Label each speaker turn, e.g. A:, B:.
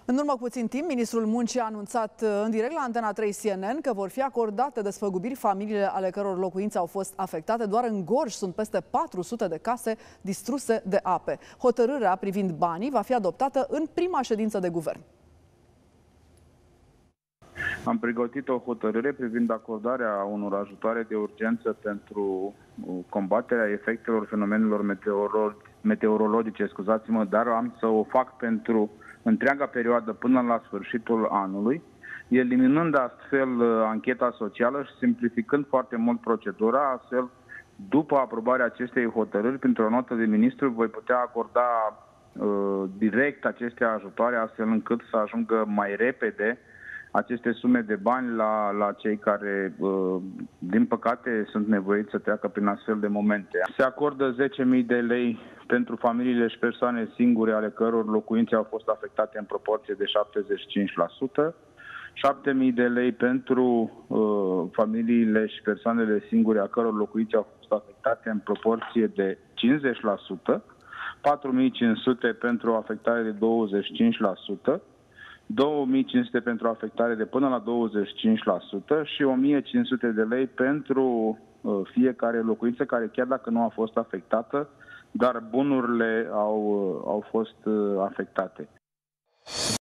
A: În urmă cu puțin timp, ministrul Muncii a anunțat în direct la Antena 3 CNN că vor fi acordate despăgubiri familiile ale căror locuințe au fost afectate. Doar în Gorj sunt peste 400 de case distruse de ape. Hotărârea privind banii va fi adoptată în prima ședință de guvern.
B: Am pregătit o hotărâre privind acordarea unor ajutoare de urgență pentru combaterea efectelor fenomenelor meteorologice, dar am să o fac pentru întreaga perioadă până la sfârșitul anului, eliminând astfel ancheta socială și simplificând foarte mult procedura. Astfel, după aprobarea acestei hotărâri, printr-o notă de ministru, voi putea acorda direct aceste ajutoare, astfel încât să ajungă mai repede aceste sume de bani la cei care, din păcate, sunt nevoiți să treacă prin astfel de momente. Se acordă 10.000 de lei pentru familiile și persoane singure ale căror locuințe au fost afectate în proporție de 75%, 7.000 de lei pentru familiile și persoanele singure a căror locuințe au fost afectate în proporție de 50%, 4.500 pentru afectare de 25%, 2.500 pentru afectare de până la 25% și 1.500 de lei pentru fiecare locuință care, chiar dacă nu a fost afectată, dar bunurile au fost afectate.